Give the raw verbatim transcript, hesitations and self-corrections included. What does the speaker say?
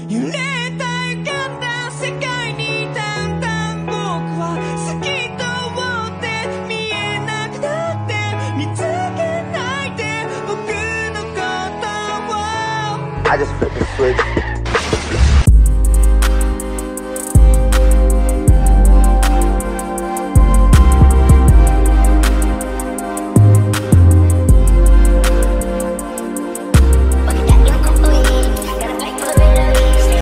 揺れた浮かんだ世界にだんだん僕は透き通って見えなくなって見つけないで僕のことを I just flip the switch